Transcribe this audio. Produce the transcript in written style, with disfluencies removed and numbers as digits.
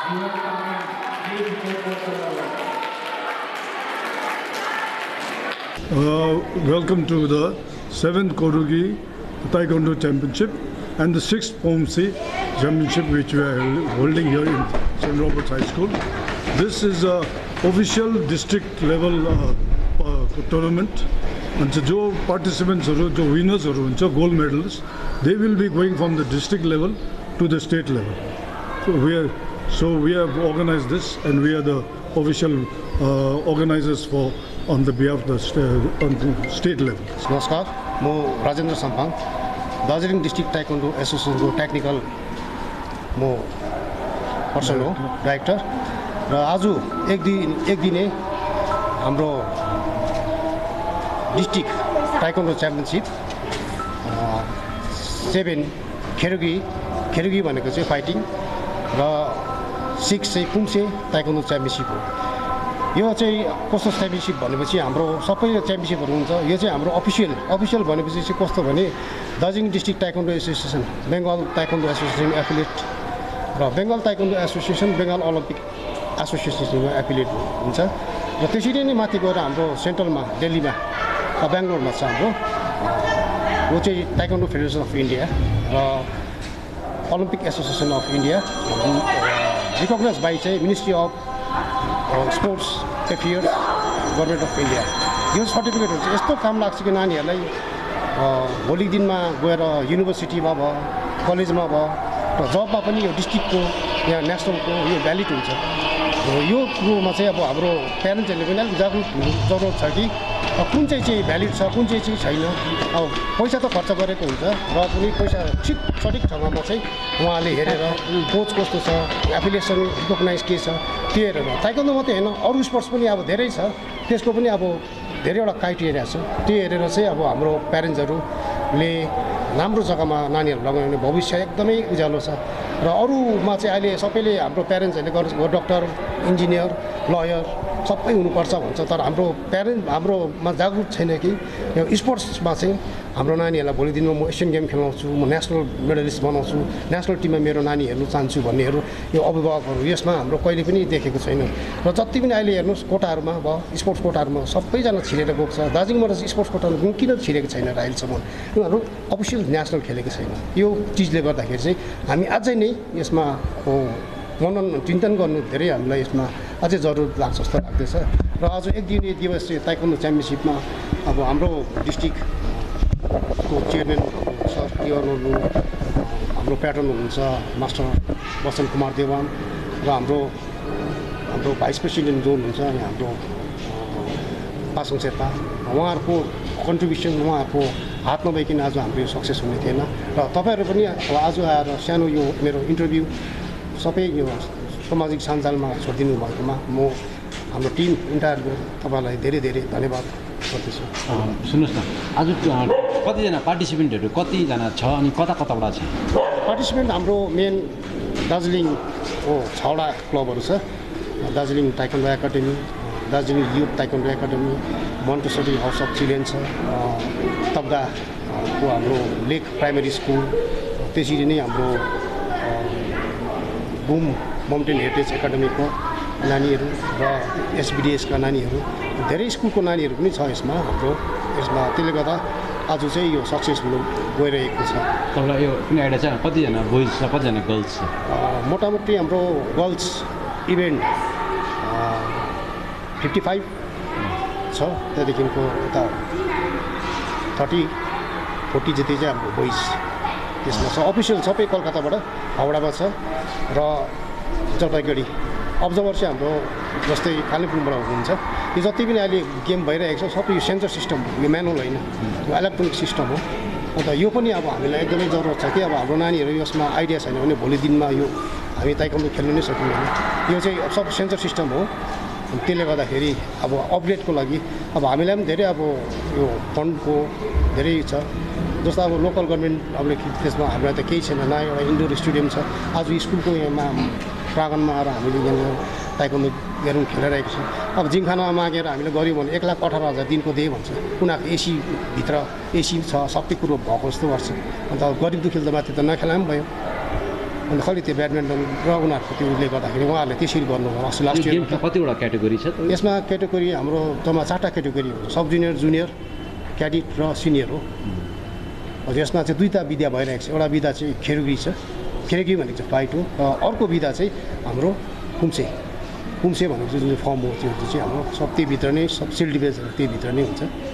Welcome to the 7th Korugi Taekwondo Championship and the 6th POMC Championship which we are holding here in St. Robert's High School. This is a official district level tournament. And the participants, the winners, the gold medalists, they will be going from the district level to the state level. So we have organized this, and we are the official organizers for on the behalf of the state level. नमस्कार, म Rajendra Sampang, Darjeeling district taekwondo एसोसिएसनको technical म person हो, director. र आज एक दिने हाम्रो डिस्ट्रिक्ट ताइक्वान्डो च्याम्पियनसिप 7 खेरुगी भनेको चाहिँ फाइटिङ र 6 चाहिँ पुम्से ताइक्वान्डो च्याम्पियनसिप हो। यो चाहिँ कस्तो च्याम्पियनसिप भनेपछि हाम्रो सबै च्याम्पियनसिपहरू हुन्छ। यो चाहिँ हाम्रो अफिसियल भनेपछि चाहिँ कस्तो भने Darjeeling district taekwondo association, Bengal taekwondo association affiliate र Bengal taekwondo association, Bengal Olympic एसोसिएसनमा एफिलिएट हुन्छ। र त्यसरी नै माथि गएर हाम्रो सेन्ट्रलमा दिल्लीमा बेङ्गलोरमा छ हाम्रो वो चाहिँ ताइक्वान्डो फेडरेसन अफ इन्डिया र Olympic association of India recognise by चाहिँ ministry of sports affairs government of India. यो सर्टिफिकेटहरू चाहिँ यस्तो काम लाग्छ कि नानीहरूलाई भोलिको दिनमा गएर युनिभर्सिटीमा भयो, कलेजमा भयो र जबमा पनि यो डिस्ट्रिक्टको या नेसनलको यो भ्यालिड हुन्छ। यो कुरोमा चाहिँ अब हाम्रो प्यारेन्ट्सहरूले पनि अलिक जागरुक हुनु जरुरत छ कि कुन चाहिँ भ्यालिड छ, कुन चाहिँ छैन। अब पैसा त खर्च गरेको हुन्छ र पनि पैसा सठिक ठाउँमा चाहिँ उहाँले हेरेर कोच कस्तो छ, एफिलिएसन रिकग्नाइज के छ त्यो हेरेर। ताइक्वान्डो मात्रै होइन, अरू स्पोर्ट्स पनि अब धेरै छ, त्यसको पनि अब धेरैवटा क्राइटेरिया छ। त्यो हेरेर चाहिँ अब हाम्रो प्यारेन्ट्सहरूले राम्रो जग्गामा नानीहरू लगायो भने भविष्य एकदमै उज्यालो छ। र अरूमा चाहिँ अहिले सबैले हाम्रो प्यारेन्ट्सहरूले गर्नु डक्टर, इन्जिनियर, लयर सबै हुनुपर्छ भन्छ, तर हाम्रोमा जागरुक छैन कि यो स्पोर्ट्समा चाहिँ हाम्रो नानीहरूलाई भोलि दिनमा म एसियन गेम खेलाउँछु, म नेसनल मेडलिस्ट बनाउँछु, नेसनल टिममा मेरो नानी हेर्नु चाहन्छु भन्नेहरू यो अभिभावकहरू यसमा हाम्रो कहिले पनि देखेको छैन। र जति पनि अहिले हेर्नुहोस् कोटाहरूमा भयो, स्पोर्ट्स कोटाहरूमा सबैजना छिरेर गएको छ। दार्जिलिङबाट चाहिँ स्पोर्ट्स कोटाहरू किन छिरेको छैन र अहिलेसम्म उनीहरू अफिसियल नेसनल खेलेको छैन। यो चिजले गर्दाखेरि चाहिँ हामी अझै नै यसमा चिन्तन गर्नु धेरै हामीलाई यसमा अझै जरुरत लाग्छ जस्तो लाग्दैछ। र आज एक दिवसीय ताइक्वान्डो च्याम्पियनसिपमा अब हाम्रो डिस्ट्रिक्टको चेयरम्यान सर हुनु, हाम्रो प्याटर्न हुनुहुन्छ मास्टर बसन्त कुमार देवान र हाम्रो भाइस प्रेसिडेन्ट जो हुनुहुन्छ अनि हाम्रो पासङ शेर्पा, उहाँहरूको कन्ट्रिब्युसन, उहाँहरूको हात नभइकन आज हाम्रो यो सक्सेस हुने थिएन। र तपाईँहरू पनि आज आएर सानो यो मेरो इन्टरभ्यू सबै यो सामाजिक सञ्जालमा छोडिदिनु भएकोमा म हाम्रो टिम इन्टायर तपाईँलाई धेरै धेरै धन्यवाद गर्दछु। सुन्नुहोस् न, आज कतिजना पार्टिसिपेन्टहरू कतिजना छ अनि कताबाट छ? पार्टिसिपेन्ट हाम्रो मेन दार्जिलिङको 6वटा क्लबहरू छ। Darjeeling taekwondo academy, Darjeeling youth taekwondo academy, Montessori house of children छ, तब्दाको हाम्रो लेक प्राइमेरी स्कुल, त्यसरी नै हाम्रो बुम माउन्टेन हेरिटेज एकाडेमीको नानीहरू र एसबिडिएसका नानीहरू, धेरै स्कुलको नानीहरू पनि छ यसमा हाम्रो यसमा। त्यसले गर्दा आज चाहिँ यो सक्सेस हुनु गइरहेको छ। तपाईँलाई यो कुनै आइडिया छ कतिजना बोइज छ, कतिजना गर्ल्स छ? मोटामोटी हाम्रो गर्ल्स इभेन्ट 55 छ, त्यहाँदेखिको उता 30-40 जति चाहिँ हाम्रो बोइज त्यसमा छ। अफिसियल सबै कलकत्ताबाट, हावडामा छ र जलपाइगुडी अब्जर्भर चाहिँ हाम्रो जस्तै कालिम्पोङबाट हुनुहुन्छ। यो जति पनि अहिले गेम भइरहेको छ सबै यो सेन्सर सिस्टम, यो म्यानुअल होइन, यो इलेक्ट्रोनिक सिस्टम हो। अन्त यो पनि अब हामीलाई एकदमै जरुरत छ कि अब हाम्रो नानीहरू यसमा आइडिया छैन भने भोलि दिनमा यो हामी ताइक्वान्डो खेल्नु नै सकिँदैन। यो चाहिँ सब सेन्सर सिस्टम हो। त्यसले गर्दाखेरि अब अपग्रेडको लागि अब हामीलाई पनि धेरै अब यो फन्डको धेरै छ। जस्तो अब लोकल गभर्मेन्ट अब त्यसमा हामीलाई त केही छैन, न एउटा इन्डोर स्टेडियम छ। आज स्कुलको यहाँमा प्राङ्गणमा आएर हामीले यहाँ ताइक्वान्डो गरौँ खेलिरहेको छौँ। अब जिमखानामा मागेर हामीले गऱ्यौँ भने 1,18,000 दिनको दिए भन्छ। उनीहरूको एसीभित्र एसी छ, सबै कुरो भएको जस्तो गर्छ। अन्त गरिब दुखीले त माथि त नखेला पनि भयो। अनि खालि त्यो ब्याडमिन्टन र उनीहरूको त्यो उसले गर्दाखेरि उहाँहरूले त्यसरी गर्नुभयो अस्ति लास्ट यो इयर गेममा कतिवटा क्याटेगोरी छ त? यसमा क्याटेगोरी हाम्रो जम्मा 4टा क्याटेगोरी हुन्छ सब जुनियर जुनियर क्याडिट र सिनियर हो हजुर यसमा चाहिँ 2टा विधा भइरहेको छ एउटा विधा चाहिँ खेरुगी छ खेरुगी भनेको चाहिँ फाइट हो अर्को विधा चाहिँ हाम्रो पुम्से पुम्से भनेको चाहिँ जुन फर्म हो त्यो चाहिँ हाम्रो सब त्यहीभित्र नै सब सिल डिफेन्सहरू त्यहीभित्र नै हुन्छ